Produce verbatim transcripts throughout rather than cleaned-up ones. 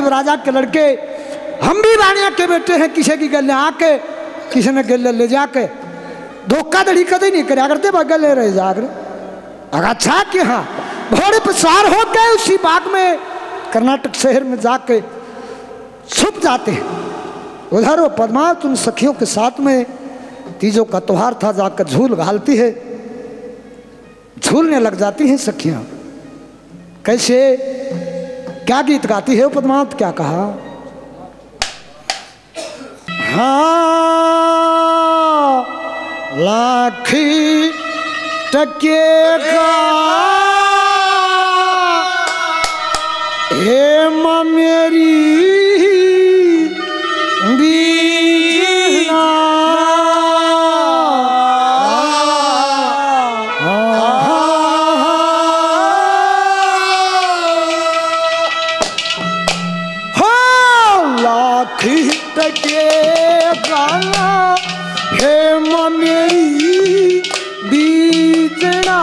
गरीब राजा के लड़के, हम भी बाणिया के बेटे हैं, किसी की गले आके किसी ने गले ले जाके धोखाधड़ी कभी नहीं कराया करते, गले रह जाकर। अगर अच्छा कि हाँ घोड़े पर सवार हो गए उसी बाग में कर्नाटक शहर में जाके छुप जाते हैं। उधर वो पद्मावत उन सखियों के साथ में तीजों का त्योहार था, जाकर झूल घालती है, झूलने लग जाती हैं सखियां। कैसे क्या गीत गाती है वो पद्मावत, क्या कहा? हाँ लाखी टके का हे माँ मेरी बीना, हो लाखी टके गाना हे माँ मेरी बीजना,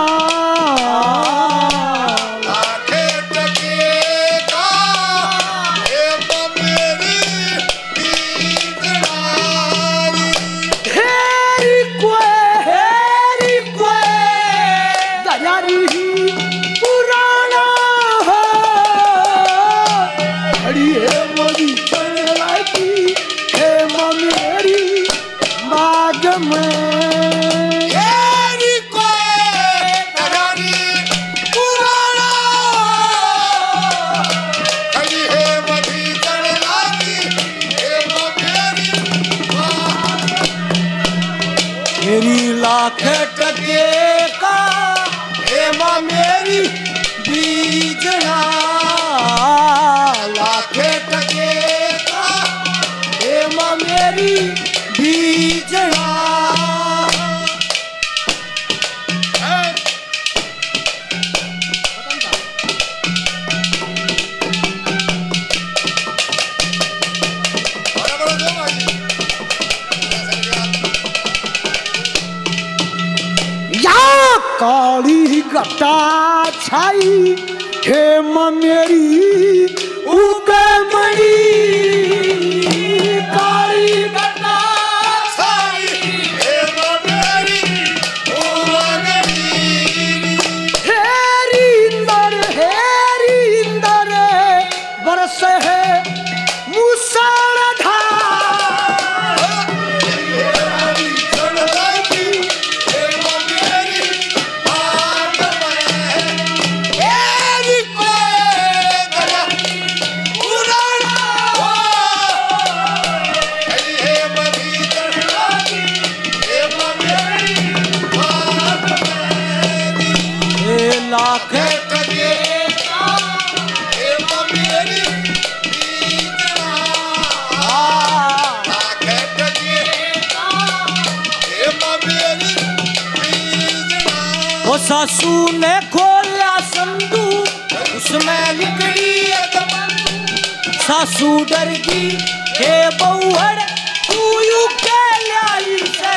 लाख टके का हे माँ मेरी बीजना, लाख टके का हे माँ मेरी बीजना। काली घटा छाई हे माँ मेरी उगे मणि, काली घटा छाई हे माँ मेरी उगे मणि, हेरी इंदर हेरी इंदर बरस है मुसलधार, लाख टके का हे माँ मेरी बीजना, लाख टके का हे माँ मेरी बीजना। वो सासू ने खोला संदूक उसमें निकली एक बंदूक, सासू डर गई हे बहुहड़ तू यू के लाई से,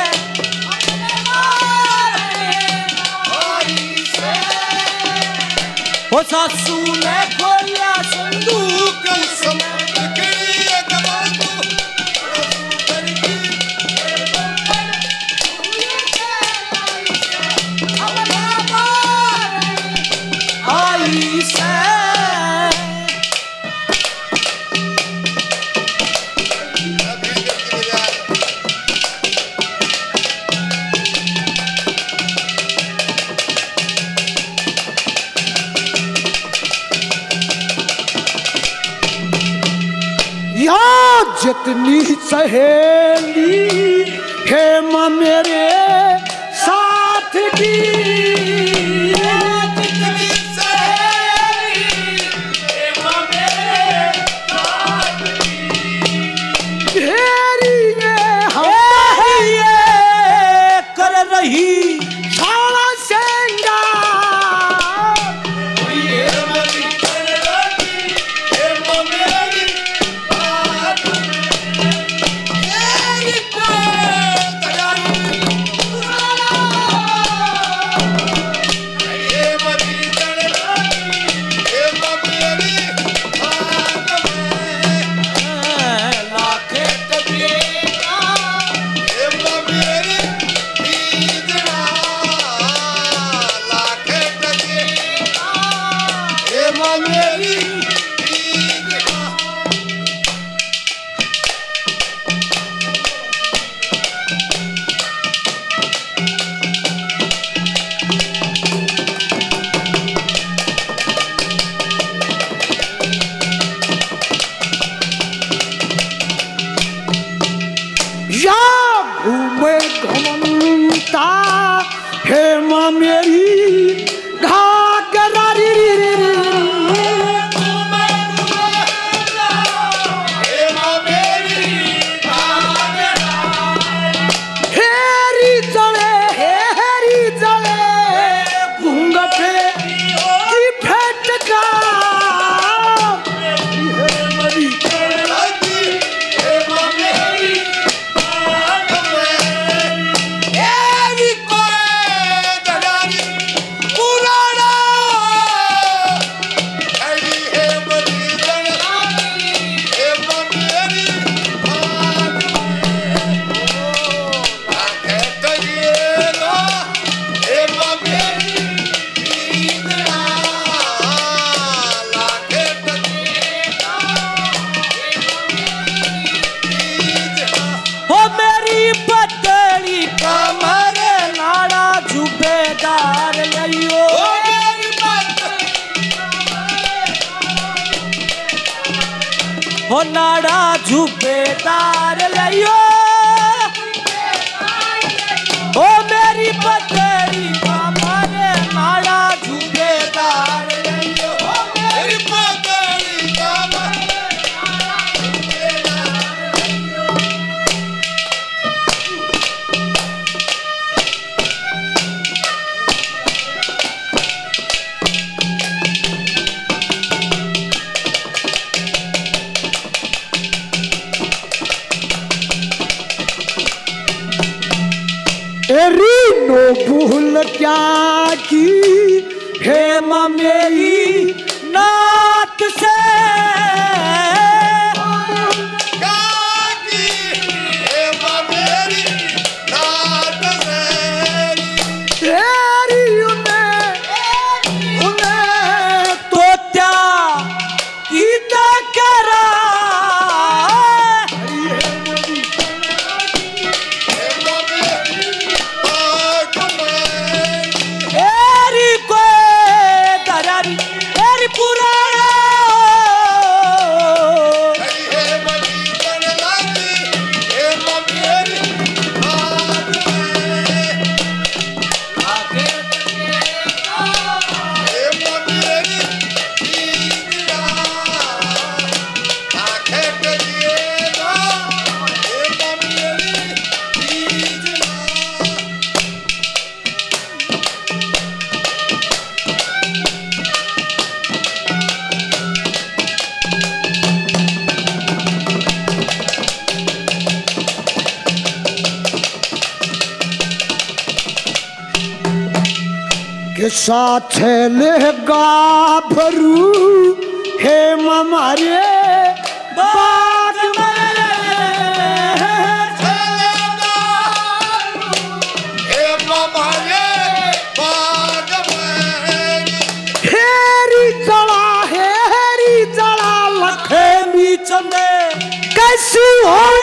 वो सासू ने खोला संदूक उसमें निकली एक बंदूक, सासू डर गई हे बहुहड़ तू यू के लाई से, अपना मार आई से। जितनी सहेली हे माँ मेरे साथ की, जितनी सहेली हे माँ मेरे साथ की, घेरी ये हम ये कर रही सारा सेंगा, हो नाड़ा झुबेदार लियो ओ मेरी पतेरी हमारे नाड़ा झुबेदार लियो ओ मेरी पतेरी हमारे नाड़ा झुबेदार लियो। रीनो भूल क्या की हे माँ मेरी नात से क्या की हे माँ मेरी नात से तेरी उन्हें उन्हें तो त्या कीता करा के साथ लेगा भरू हे हमारे बाग में हे हमारे बाग में हेरी जला हेरी जला लखे चंदे कैसी हो